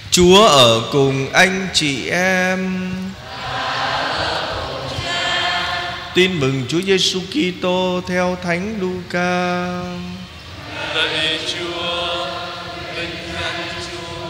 Chúa ở cùng anh chị em. Tin mừng Chúa Giêsu Kitô theo Thánh Luca. Lạy Chúa, vinh danh Chúa.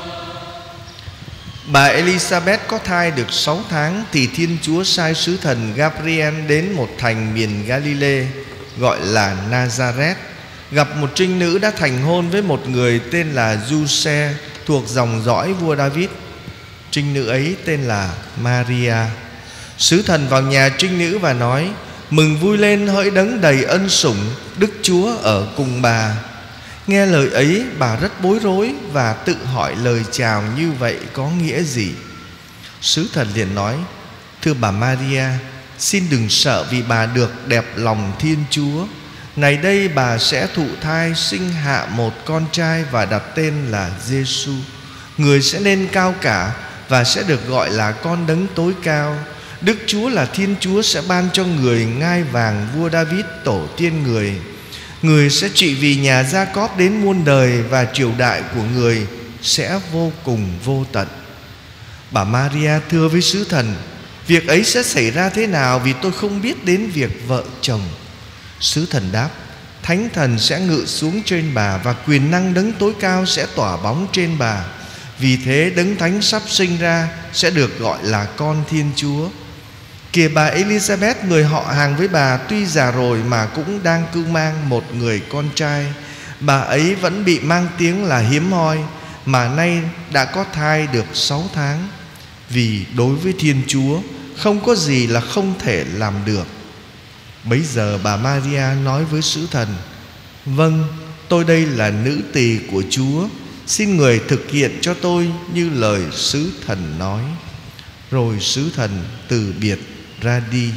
Bà Elizabeth có thai được 6 tháng thì Thiên Chúa sai sứ thần Gabriel đến một thành miền Galilee gọi là Nazareth, gặp một trinh nữ đã thành hôn với một người tên là Giuse thuộc dòng dõi vua David. Trinh nữ ấy tên là Maria. Sứ thần vào nhà trinh nữ và nói: Mừng vui lên hỡi đấng đầy ân sủng, Đức Chúa ở cùng bà. Nghe lời ấy, bà rất bối rối và tự hỏi lời chào như vậy có nghĩa gì. Sứ thần liền nói: Thưa bà Maria, xin đừng sợ vì bà được đẹp lòng Thiên Chúa. Này đây bà sẽ thụ thai sinh hạ một con trai và đặt tên là Giêsu. Người sẽ nên cao cả và sẽ được gọi là con đấng tối cao. Đức Chúa là Thiên Chúa sẽ ban cho người ngai vàng vua David tổ tiên người. Người sẽ trị vì nhà Gia-cóp đến muôn đời, và triều đại của người sẽ vô cùng vô tận. Bà Maria thưa với sứ thần: Việc ấy sẽ xảy ra thế nào, vì tôi không biết đến việc vợ chồng. Sứ thần đáp: Thánh thần sẽ ngự xuống trên bà, và quyền năng đấng tối cao sẽ tỏa bóng trên bà. Vì thế đấng thánh sắp sinh ra sẽ được gọi là con Thiên Chúa. Kìa bà Elizabeth, người họ hàng với bà, tuy già rồi mà cũng đang cưu mang một người con trai. Bà ấy vẫn bị mang tiếng là hiếm hoi, mà nay đã có thai được 6 tháng. Vì đối với Thiên Chúa không có gì là không thể làm được. Bấy giờ bà Maria nói với sứ thần: Vâng, tôi đây là nữ tỳ của Chúa, xin người thực hiện cho tôi như lời sứ thần nói. Rồi sứ thần từ biệt ra đi.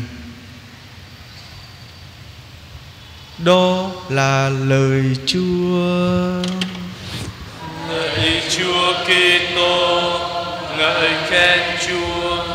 Đó là lời Chúa. Lạy Chúa Kitô, ngợi khen Chúa.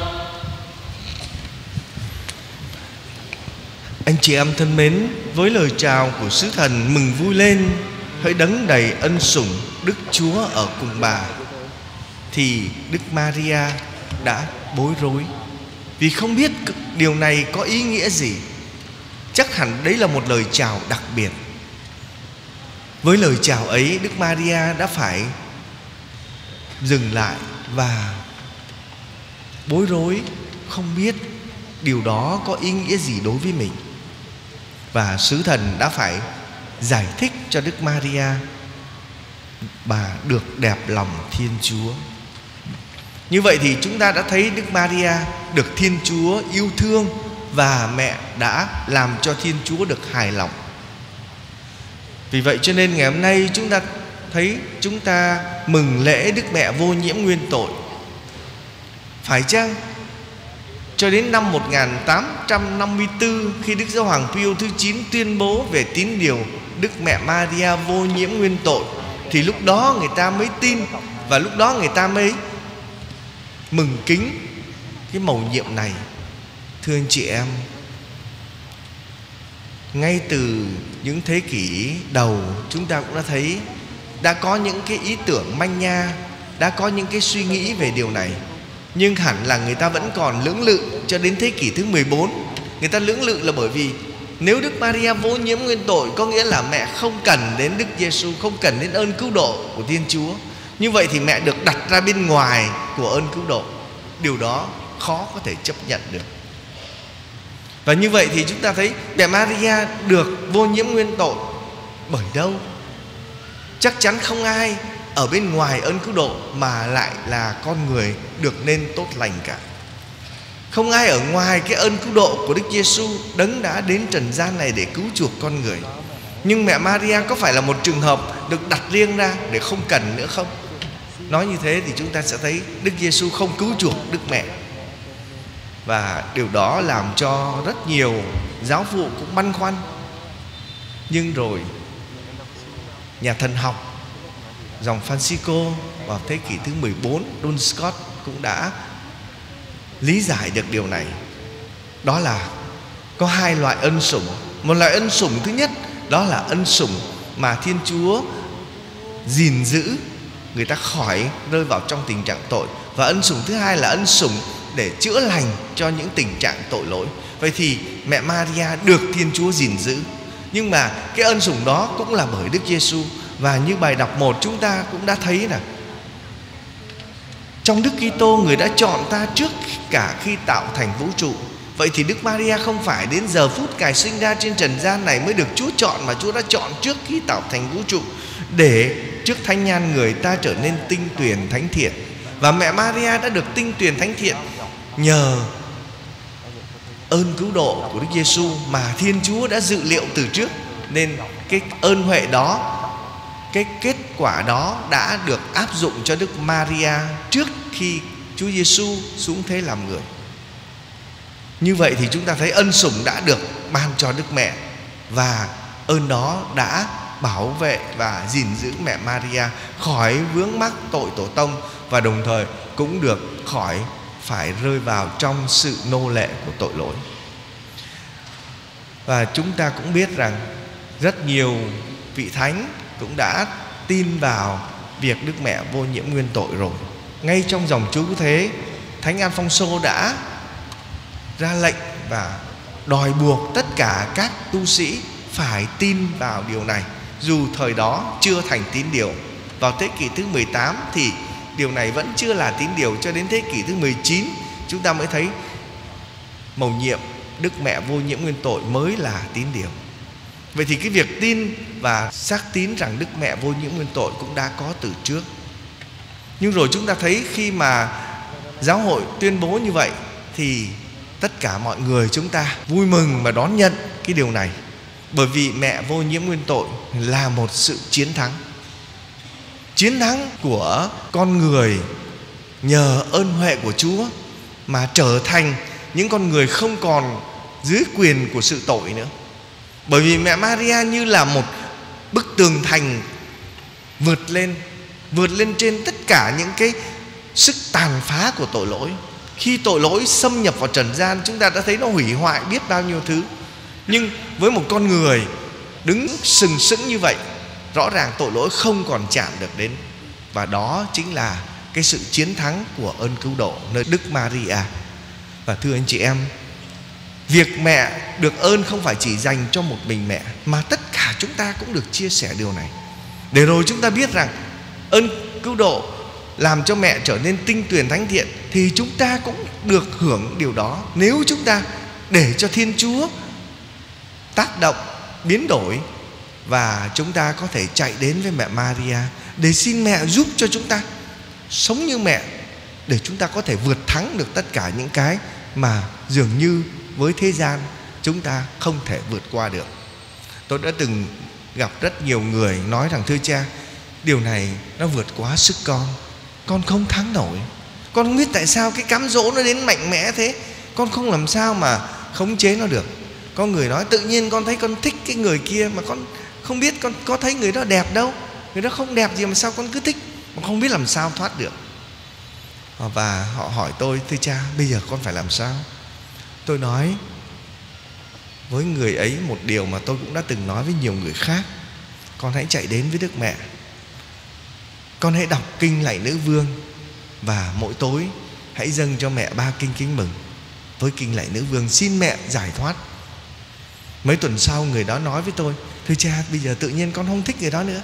Anh chị em thân mến, với lời chào của sứ thần mừng vui lên hỡi đấng đầy ân sủng, Đức Chúa ở cùng bà, thì Đức Maria đã bối rối vì không biết điều này có ý nghĩa gì. Chắc hẳn đấy là một lời chào đặc biệt. Với lời chào ấy, Đức Maria đã phải dừng lại và bối rối, không biết điều đó có ý nghĩa gì đối với mình. Và sứ thần đã phải giải thích cho Đức Maria: bà được đẹp lòng Thiên Chúa. Như vậy thì chúng ta đã thấy Đức Maria được Thiên Chúa yêu thương, và mẹ đã làm cho Thiên Chúa được hài lòng. Vì vậy cho nên ngày hôm nay chúng ta thấy chúng ta mừng lễ Đức Mẹ vô nhiễm nguyên tội. Phải chăng cho đến năm 1854, khi Đức Giáo hoàng Pio thứ 9 tuyên bố về tín điều Đức Mẹ Maria vô nhiễm nguyên tội, thì lúc đó người ta mới tin, và lúc đó người ta mới mừng kính cái mầu nhiệm này. Thưa anh chị em, ngay từ những thế kỷ đầu, chúng ta cũng đã thấy đã có những cái ý tưởng manh nha, đã có những cái suy nghĩ về điều này. Nhưng hẳn là người ta vẫn còn lưỡng lự cho đến thế kỷ thứ 14. Người ta lưỡng lự là bởi vì nếu Đức Maria vô nhiễm nguyên tội, có nghĩa là mẹ không cần đến Đức Giêsu, không cần đến ơn cứu độ của Thiên Chúa. Như vậy thì mẹ được đặt ra bên ngoài của ơn cứu độ. Điều đó khó có thể chấp nhận được. Và như vậy thì chúng ta thấy mẹ Maria được vô nhiễm nguyên tội. Bởi đâu? Chắc chắn không ai ở bên ngoài ơn cứu độ mà lại là con người được nên tốt lành cả. Không ai ở ngoài cái ơn cứu độ của Đức Giêsu, đấng đã đến trần gian này để cứu chuộc con người. Nhưng mẹ Maria có phải là một trường hợp được đặt riêng ra để không cần nữa không? Nói như thế thì chúng ta sẽ thấy Đức Giêsu không cứu chuộc Đức Mẹ. Và điều đó làm cho rất nhiều giáo phụ cũng băn khoăn. Nhưng rồi nhà thần học dòng Francisco vào thế kỷ thứ 14, Duns Scotus cũng đã lý giải được điều này. Đó là có hai loại ân sủng. Một loại ân sủng thứ nhất, đó là ân sủng mà Thiên Chúa gìn giữ người ta khỏi rơi vào trong tình trạng tội. Và ân sủng thứ hai là ân sủng để chữa lành cho những tình trạng tội lỗi. Vậy thì mẹ Maria được Thiên Chúa gìn giữ. Nhưng mà cái ân sủng đó cũng là bởi Đức Giêsu. Và như bài đọc 1 chúng ta cũng đã thấy là trong Đức Kitô, người đã chọn ta trước cả khi tạo thành vũ trụ. Vậy thì Đức Maria không phải đến giờ phút Ngài sinh ra trên trần gian này mới được Chúa chọn, mà Chúa đã chọn trước khi tạo thành vũ trụ, để trước thánh nhan người ta trở nên tinh tuyền thánh thiện. Và mẹ Maria đã được tinh tuyền thánh thiện nhờ ơn cứu độ của Đức Giêsu mà Thiên Chúa đã dự liệu từ trước. Nên cái ơn huệ đó, cái kết quả đó đã được áp dụng cho Đức Maria trước khi Chúa Giêsu xuống thế làm người. Như vậy thì chúng ta thấy ân sủng đã được ban cho Đức Mẹ, và ơn đó đã bảo vệ và gìn giữ mẹ Maria khỏi vướng mắc tội tổ tông, và đồng thời cũng được khỏi phải rơi vào trong sự nô lệ của tội lỗi. Và chúng ta cũng biết rằng rất nhiều vị thánh cũng đã tin vào việc Đức Mẹ vô nhiễm nguyên tội rồi. Ngay trong dòng Chúa Cứu Thế, Thánh Alphonso đã ra lệnh và đòi buộc tất cả các tu sĩ phải tin vào điều này, dù thời đó chưa thành tín điều. Vào thế kỷ thứ 18 thì điều này vẫn chưa là tín điều, cho đến thế kỷ thứ 19 chúng ta mới thấy mầu nhiệm Đức Mẹ vô nhiễm nguyên tội mới là tín điều. Vậy thì cái việc tin và xác tín rằng Đức Mẹ vô nhiễm nguyên tội cũng đã có từ trước. Nhưng rồi chúng ta thấy khi mà giáo hội tuyên bố như vậy thì tất cả mọi người chúng ta vui mừng và đón nhận cái điều này. Bởi vì mẹ vô nhiễm nguyên tội là một sự chiến thắng. Chiến thắng của con người nhờ ơn huệ của Chúa mà trở thành những con người không còn dưới quyền của sự tội nữa. Bởi vì mẹ Maria như là một bức tường thành vượt lên trên tất cả những cái sức tàn phá của tội lỗi. Khi tội lỗi xâm nhập vào trần gian, chúng ta đã thấy nó hủy hoại biết bao nhiêu thứ. Nhưng với một con người đứng sừng sững như vậy, rõ ràng tội lỗi không còn chạm được đến. Và đó chính là cái sự chiến thắng của ơn cứu độ nơi Đức Maria. Và thưa anh chị em, việc mẹ được ơn không phải chỉ dành cho một mình mẹ, mà tất cả chúng ta cũng được chia sẻ điều này. Để rồi chúng ta biết rằng ơn cứu độ làm cho mẹ trở nên tinh tuyền thánh thiện, thì chúng ta cũng được hưởng điều đó nếu chúng ta để cho Thiên Chúa tác động, biến đổi, và chúng ta có thể chạy đến với mẹ Maria để xin mẹ giúp cho chúng ta sống như mẹ, để chúng ta có thể vượt thắng được tất cả những cái mà dường như với thế gian chúng ta không thể vượt qua được. Tôi đã từng gặp rất nhiều người nói rằng thưa cha, điều này nó vượt quá sức con không thắng nổi. Con không biết tại sao cái cám dỗ nó đến mạnh mẽ thế, con không làm sao mà khống chế nó được. Có người nói tự nhiên con thấy con thích cái người kia, mà con không biết con có thấy người đó đẹp đâu, người đó không đẹp gì mà sao con cứ thích, con không biết làm sao thoát được. Và họ hỏi tôi, thưa cha, bây giờ con phải làm sao? Tôi nói với người ấy một điều mà tôi cũng đã từng nói với nhiều người khác: con hãy chạy đến với Đức Mẹ, con hãy đọc kinh lạy Nữ Vương, và mỗi tối hãy dâng cho mẹ 3 kinh kính mừng với kinh lạy Nữ Vương, xin mẹ giải thoát. Mấy tuần sau người đó nói với tôi, thưa cha, bây giờ tự nhiên con không thích người đó nữa.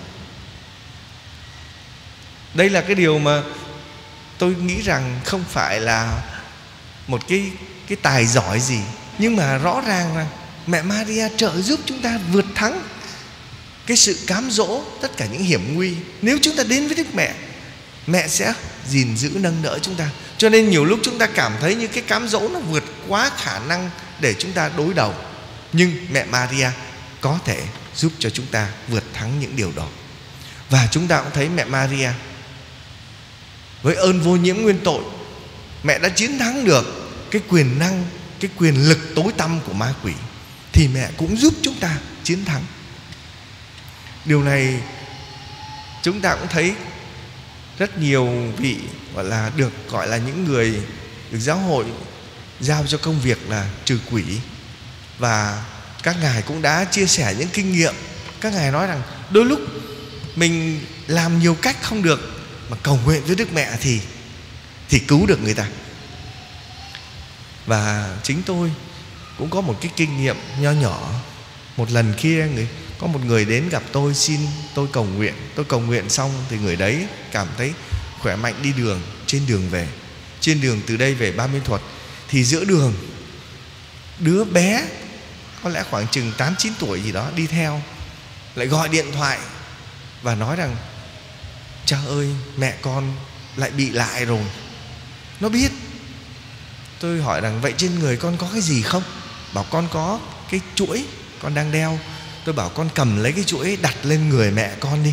Đây là cái điều mà tôi nghĩ rằng không phải là một cái tài giỏi gì, nhưng mà rõ ràng là mẹ Maria trợ giúp chúng ta vượt thắng cái sự cám dỗ, tất cả những hiểm nguy. Nếu chúng ta đến với Đức Mẹ, mẹ sẽ gìn giữ nâng đỡ chúng ta. Cho nên nhiều lúc chúng ta cảm thấy như cái cám dỗ nó vượt quá khả năng để chúng ta đối đầu, nhưng mẹ Maria có thể giúp cho chúng ta vượt thắng những điều đó. Và chúng ta cũng thấy mẹ Maria với ơn vô nhiễm nguyên tội, mẹ đã chiến thắng được cái quyền năng, cái quyền lực tối tăm của ma quỷ, thì mẹ cũng giúp chúng ta chiến thắng. Điều này chúng ta cũng thấy rất nhiều vị gọi là những người được giáo hội giao cho công việc là trừ quỷ. Và các ngài cũng đã chia sẻ những kinh nghiệm. Các ngài nói rằng đôi lúc mình làm nhiều cách không được, mà cầu nguyện với Đức Mẹ thì cứu được người ta. Và chính tôi cũng có một cái kinh nghiệm nho nhỏ. Một lần kia có một người đến gặp tôi xin tôi cầu nguyện. Tôi cầu nguyện xong thì người đấy cảm thấy khỏe mạnh đi đường, trên đường về. Trên đường từ đây về Ba Minh Thuật thì giữa đường, đứa bé có lẽ khoảng chừng 8-9 tuổi gì đó đi theo lại gọi điện thoại và nói rằng: cha ơi, mẹ con lại bị lại rồi. Nó biết. Tôi hỏi rằng: vậy trên người con có cái gì không? Bảo con có cái chuỗi con đang đeo. Tôi bảo con cầm lấy cái chuỗi đặt lên người mẹ con đi.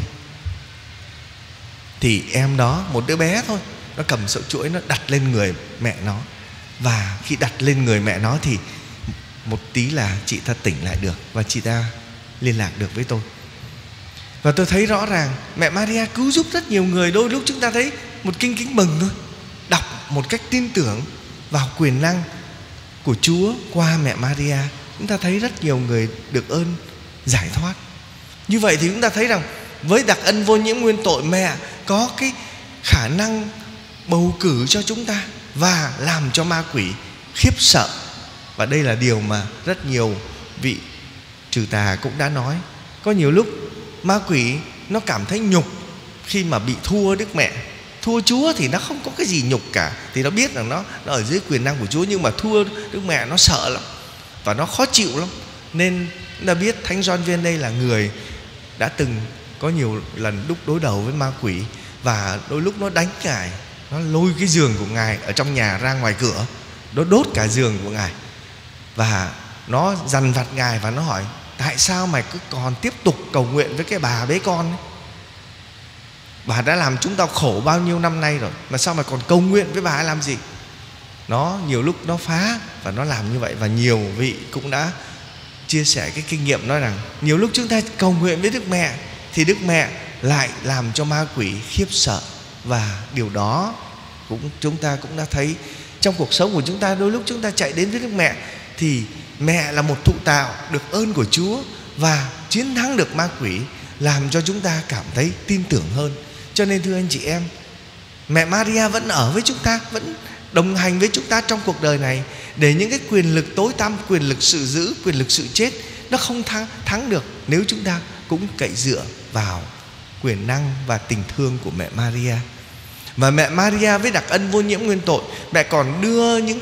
Thì em đó, một đứa bé thôi, nó cầm sợi chuỗi nó đặt lên người mẹ nó. Và khi đặt lên người mẹ nó thì một tí là chị ta tỉnh lại được và chị ta liên lạc được với tôi. Và tôi thấy rõ ràng mẹ Maria cứu giúp rất nhiều người. Đôi lúc chúng ta thấy một kinh kính mừng thôi, đọc một cách tin tưởng vào quyền năng của Chúa qua mẹ Maria, chúng ta thấy rất nhiều người được ơn giải thoát. Như vậy thì chúng ta thấy rằng với đặc ân vô nhiễm nguyên tội, mẹ có cái khả năng bầu cử cho chúng ta và làm cho ma quỷ khiếp sợ. Và đây là điều mà rất nhiều vị trừ tà cũng đã nói. Có nhiều lúc ma quỷ nó cảm thấy nhục khi mà bị thua Đức Mẹ. Thua Chúa thì nó không có cái gì nhục cả, thì nó biết rằng nó ở dưới quyền năng của Chúa. Nhưng mà thua Đức Mẹ nó sợ lắm và nó khó chịu lắm. Nên chúng ta biết Thánh Gioan Viên đây là người đã từng có nhiều lần đúc đối đầu với ma quỷ. Và đôi lúc nó đánh Ngài, nó lôi cái giường của Ngài ở trong nhà ra ngoài cửa, nó đốt cả giường của Ngài. Và nó dằn vặt Ngài và nó hỏi: tại sao mày cứ còn tiếp tục cầu nguyện với cái bà bế con ấy? Bà đã làm chúng tao khổ bao nhiêu năm nay rồi, mà sao mày còn cầu nguyện với bà ấy làm gì? Nó nhiều lúc nó phá và nó làm như vậy. Và nhiều vị cũng đã chia sẻ cái kinh nghiệm nói rằng nhiều lúc chúng ta cầu nguyện với Đức Mẹ thì Đức Mẹ lại làm cho ma quỷ khiếp sợ. Và điều đó chúng ta cũng đã thấy trong cuộc sống của chúng ta. Đôi lúc chúng ta chạy đến với Đức Mẹ thì mẹ là một thụ tạo được ơn của Chúa và chiến thắng được ma quỷ, làm cho chúng ta cảm thấy tin tưởng hơn. Cho nên thưa anh chị em, mẹ Maria vẫn ở với chúng ta, vẫn đồng hành với chúng ta trong cuộc đời này, để những cái quyền lực tối tăm, quyền lực sự dữ, quyền lực sự chết nó không thắng được nếu chúng ta cũng cậy dựa vào quyền năng và tình thương của mẹ Maria. Và mẹ Maria với đặc ân vô nhiễm nguyên tội, mẹ còn đưa những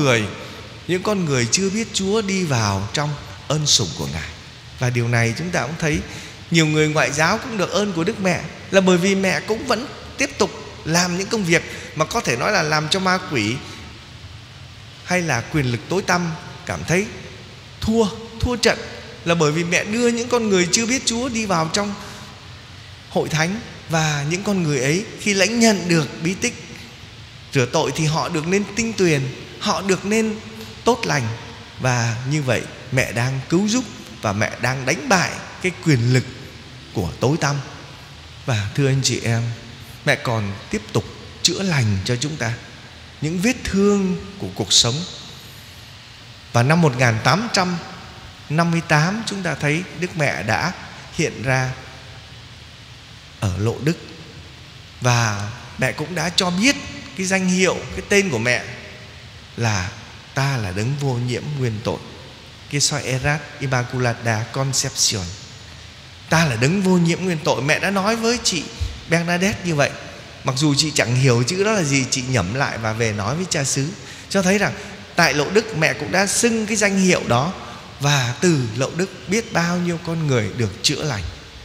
con người chưa biết Chúa đi vào trong ơn sủng của Ngài. Và điều này chúng ta cũng thấy nhiều người ngoại giáo cũng được ơn của Đức Mẹ, là bởi vì mẹ cũng vẫn tiếp tục làm những công việc mà có thể nói là làm cho ma quỷ hay là quyền lực tối tăm cảm thấy thua trận, là bởi vì mẹ đưa những con người chưa biết Chúa đi vào trong hội thánh. Và những con người ấy khi lãnh nhận được bí tích rửa tội thì họ được nên tinh tuyền, họ được nên tốt lành. Và như vậy mẹ đang cứu giúp và mẹ đang đánh bại cái quyền lực của tối tăm. Và thưa anh chị em, mẹ còn tiếp tục chữa lành cho chúng ta những vết thương của cuộc sống. Và năm 1858 chúng ta thấy Đức Mẹ đã hiện ra ở Lộ Đức. Và mẹ cũng đã cho biết cái danh hiệu, cái tên của mẹ là ta là đấng vô nhiễm nguyên tội, que soy erat immaculada conception. Ta là đấng vô nhiễm nguyên tội. Mẹ đã nói với chị Bernadette như vậy. Mặc dù chị chẳng hiểu chữ đó là gì, chị nhẩm lại và về nói với cha xứ, cho thấy rằng tại Lộ Đức mẹ cũng đã xưng cái danh hiệu đó. Và từ Lộ Đức biết bao nhiêu con người được chữa lành.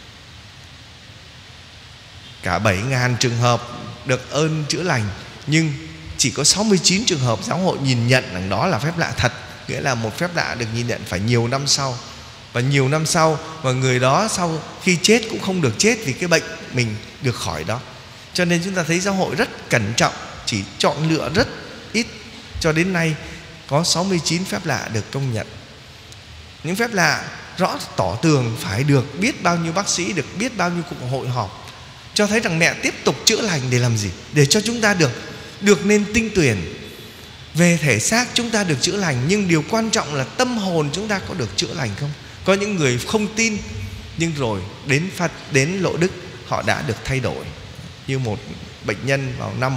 Cả 7.000 trường hợp được ơn chữa lành, nhưng chỉ có 69 trường hợp giáo hội nhìn nhận rằng đó là phép lạ thật. Nghĩa là một phép lạ được nhìn nhận phải nhiều năm sau. Và nhiều năm sau, và người đó sau khi chết cũng không được chết vì cái bệnh mình được khỏi đó. Cho nên chúng ta thấy giáo hội rất cẩn trọng, chỉ chọn lựa rất ít. Cho đến nay có 69 phép lạ được công nhận. Những phép lạ rõ tỏ tường phải được biết bao nhiêu bác sĩ, được biết bao nhiêu cuộc hội họp, cho thấy rằng mẹ tiếp tục chữa lành để làm gì? Để cho chúng ta được nên tinh tuyển. Về thể xác chúng ta được chữa lành, nhưng điều quan trọng là tâm hồn chúng ta có được chữa lành không? Có những người không tin, nhưng rồi đến Lộ Đức họ đã được thay đổi. Như một bệnh nhân vào năm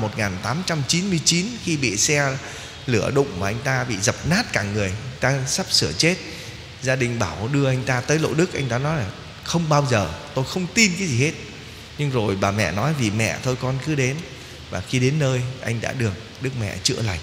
1899 khi bị xe lửa đụng mà anh ta bị dập nát cả người, anh ta sắp sửa chết. Gia đình bảo đưa anh ta tới Lộ Đức, anh ta nói là không bao giờ, tôi không tin cái gì hết. Nhưng rồi bà mẹ nói vì mẹ thôi con cứ đến. Và khi đến nơi anh đã được Đức Mẹ chữa lành.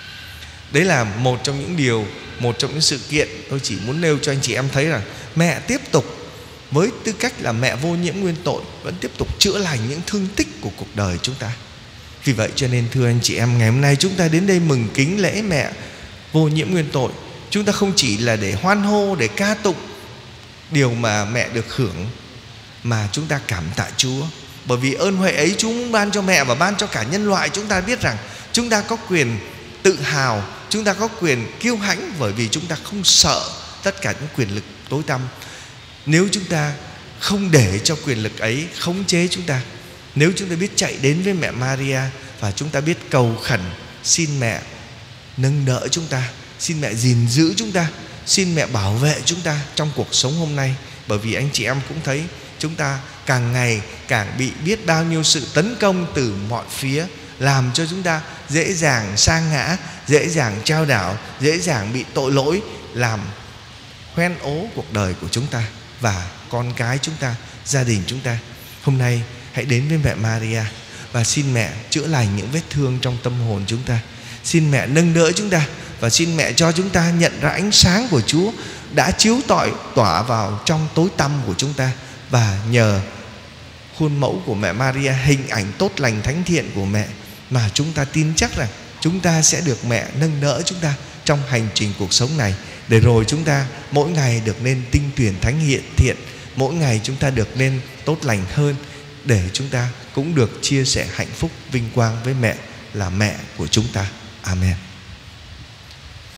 Đấy là một trong những điều, một trong những sự kiện tôi chỉ muốn nêu cho anh chị em thấy rằng mẹ tiếp tục với tư cách là mẹ vô nhiễm nguyên tội vẫn tiếp tục chữa lành những thương tích của cuộc đời chúng ta. Vì vậy cho nên thưa anh chị em, ngày hôm nay chúng ta đến đây mừng kính lễ mẹ vô nhiễm nguyên tội. Chúng ta không chỉ là để hoan hô, để ca tụng điều mà mẹ được hưởng, mà chúng ta cảm tạ Chúa. Bởi vì ơn huệ ấy Chúa muốn ban cho mẹ và ban cho cả nhân loại. Chúng ta biết rằng chúng ta có quyền tự hào, chúng ta có quyền kiêu hãnh, bởi vì chúng ta không sợ tất cả những quyền lực tối tăm. Nếu chúng ta không để cho quyền lực ấy khống chế chúng ta, nếu chúng ta biết chạy đến với mẹ Maria và chúng ta biết cầu khẩn xin mẹ nâng đỡ chúng ta, xin mẹ gìn giữ chúng ta, xin mẹ bảo vệ chúng ta trong cuộc sống hôm nay. Bởi vì anh chị em cũng thấy chúng ta càng ngày càng bị biết bao nhiêu sự tấn công từ mọi phía, làm cho chúng ta dễ dàng sa ngã, dễ dàng trao đảo, dễ dàng bị tội lỗi, làm hoen ố cuộc đời của chúng ta và con cái chúng ta, gia đình chúng ta. Hôm nay hãy đến với mẹ Maria và xin mẹ chữa lành những vết thương trong tâm hồn chúng ta. Xin mẹ nâng đỡ chúng ta và xin mẹ cho chúng ta nhận ra ánh sáng của Chúa đã chiếu tỏa vào trong tối tăm của chúng ta. Và nhờ khuôn mẫu của mẹ Maria, hình ảnh tốt lành thánh thiện của mẹ, mà chúng ta tin chắc rằng chúng ta sẽ được mẹ nâng đỡ chúng ta trong hành trình cuộc sống này, để rồi chúng ta mỗi ngày được nên tinh tuyển thánh hiện thiện, mỗi ngày chúng ta được nên tốt lành hơn, để chúng ta cũng được chia sẻ hạnh phúc vinh quang với mẹ là mẹ của chúng ta. Amen.